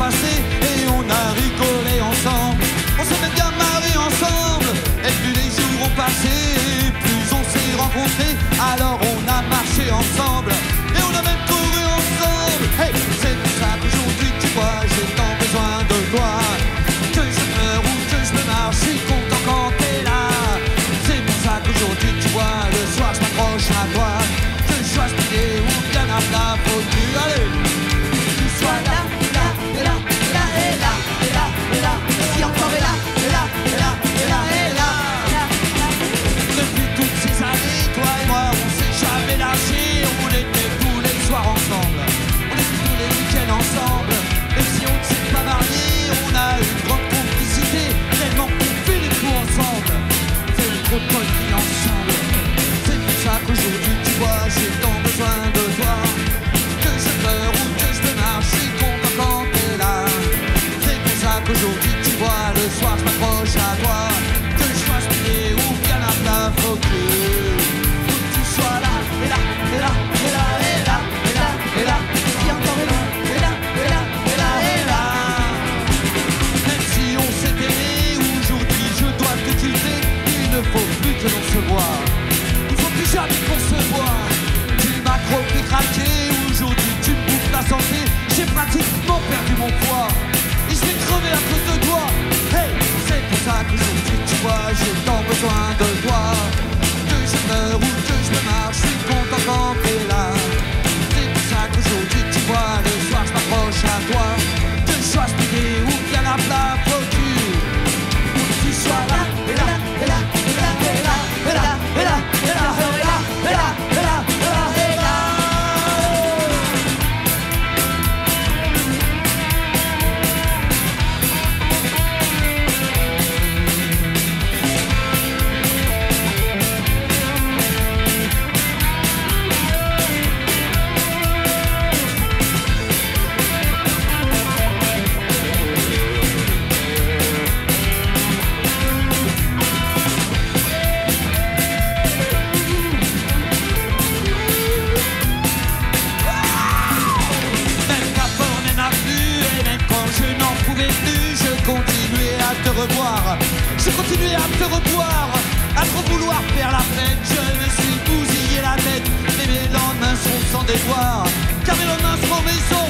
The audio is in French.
passé et on a rigolé ensemble. On s'est même bien marré ensemble. Et plus les jours ont passé, plus on s'est rencontrés. Alors on a marché ensemble et on a même couru ensemble. Hey, c'est pour ça qu'aujourd'hui tu vois j'ai tant besoin de toi. Que je meurs ou que je me marre, je suis content quand t'es là. C'est pour ça qu'aujourd'hui tu vois le soir je m'approche à toi. Que je sois speedé ou bien à plat, faut que tu allez. Tu sois là, là, et là, et là, et là, et là, et là, si encore et là, et là, et là, et là, et là. Depuis toutes ces années, toi et moi, on s'est jamais lâché. On était tous les soirs ensemble, on était tous les week-ends ensemble. Même si on ne s'est pas mariés, on a une grande complicité. Tellement qu'on fait les coups ensemble, on fait trop de conneries ensemble. C'est pour ça qu'aujourd'hui, tu vois, j'ai tant besoin de toi. Que je pleure ou que je me marche, je suis content quand t'es là. C'est pour ça qu'aujourd'hui, tu vois, le soir, je m'approche à toi. Que je sois speedé ou bien à plat, faut que tu sois là, et là, et là, et là, et là, et là, et là, si encore et là, et là, et là, et là, et là. Même si on s'est aimé, aujourd'hui je dois te quitter. Il ne faut plus que l'on se voit, il faut plus jamais qu'on se voit. Tu m'as trop fait craquer, aujourd'hui tu me bouffes la santé. J'ai pratiquement perdu mon poids et je vais crever à cause de toi. Hey, c'est pour ça qu'aujourd'hui tu vois j'ai tant besoin de toi. Que je meurs ou que je me marche, je suis content quand t'es là. C'est pour ça qu'aujourd'hui tu vois le soir je m'approche à toi. Que je sois speedé ou bien à plat, faut que tu sois là, et là, et là, et là, et là, et là, et là, et là, et là, et là, et là, et là, et là. Je continuais à te revoir, à trop vouloir faire la fête. Je me suis bousillé la tête, mais mes lendemains seront sans déboire. Car mes lendemains seront mes os.